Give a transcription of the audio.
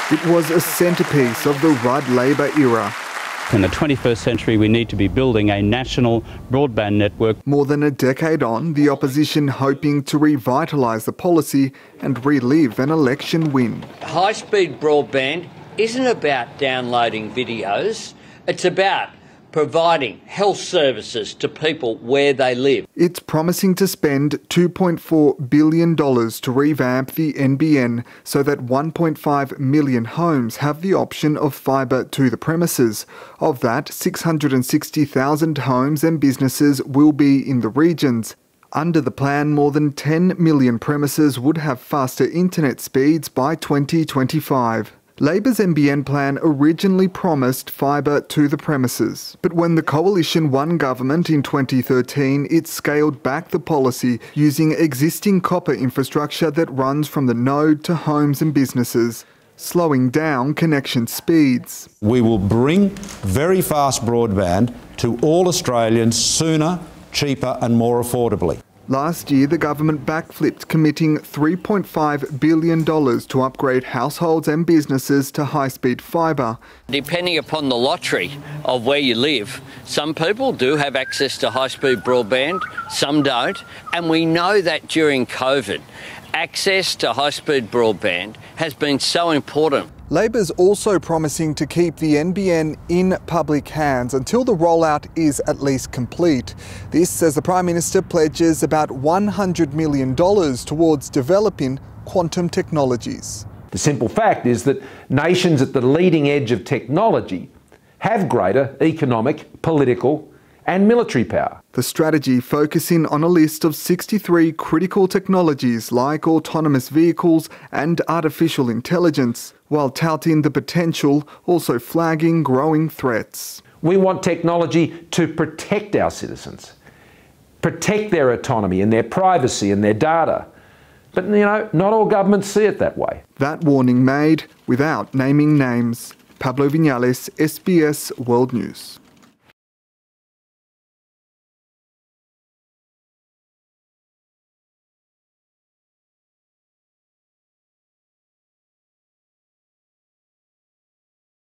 It was a centrepiece of the Rudd Labor era. In the 21st century, we need to be building a national broadband network. More than a decade on, the opposition hoping to revitalise the policy and relive an election win. High-speed broadband isn't about downloading videos, it's about providing health services to people where they live. It's promising to spend $2.4 billion to revamp the NBN so that 1.5 million homes have the option of fibre to the premises. Of that, 660,000 homes and businesses will be in the regions. Under the plan, more than 10 million premises would have faster internet speeds by 2025. Labor's NBN plan originally promised fibre to the premises, but when the coalition won government in 2013, it scaled back the policy using existing copper infrastructure that runs from the node to homes and businesses, slowing down connection speeds. We will bring very fast broadband to all Australians sooner, cheaper and more affordably. Last year, the government backflipped, committing $3.5 billion to upgrade households and businesses to high-speed fibre. Depending upon the lottery of where you live, some people do have access to high-speed broadband, some don't, and we know that during COVID, access to high-speed broadband has been so important. Labor's also promising to keep the NBN in public hands until the rollout is at least complete. This as the Prime Minister pledges about $100 million towards developing quantum technologies. The simple fact is that nations at the leading edge of technology have greater economic, political and military power. The strategy focusing on a list of 63 critical technologies like autonomous vehicles and artificial intelligence, while touting the potential, also flagging growing threats. We want technology to protect our citizens, protect their autonomy and their privacy and their data. But, not all governments see it that way. That warning made without naming names. Pablo Viñales, SBS World News.